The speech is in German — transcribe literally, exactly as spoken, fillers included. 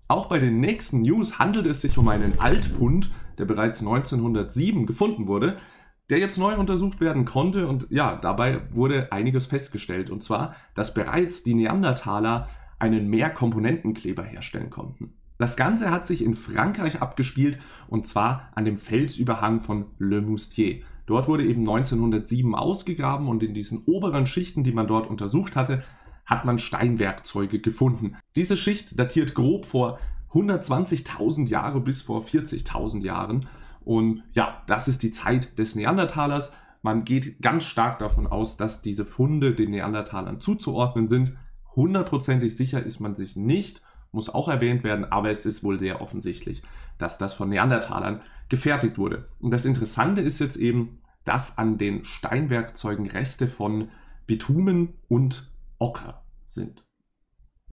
Auch bei den nächsten News handelt es sich um einen Altfund, der bereits neunzehnhundertsieben gefunden wurde, der jetzt neu untersucht werden konnte, und ja, dabei wurde einiges festgestellt, und zwar, dass bereits die Neandertaler einen Mehrkomponentenkleber herstellen konnten. Das Ganze hat sich in Frankreich abgespielt, und zwar an dem Felsüberhang von Le Moustier. Dort wurde eben neunzehnhundertsieben ausgegraben, und in diesen oberen Schichten, die man dort untersucht hatte, hat man Steinwerkzeuge gefunden. Diese Schicht datiert grob vor hundertzwanzigtausend Jahre bis vor vierzigtausend Jahren. Und ja, das ist die Zeit des Neandertalers. Man geht ganz stark davon aus, dass diese Funde den Neandertalern zuzuordnen sind. Hundertprozentig sicher ist man sich nicht, muss auch erwähnt werden, aber es ist wohl sehr offensichtlich, dass das von Neandertalern gefertigt wurde. Und das Interessante ist jetzt eben, dass an den Steinwerkzeugen Reste von Bitumen und Ocker sind.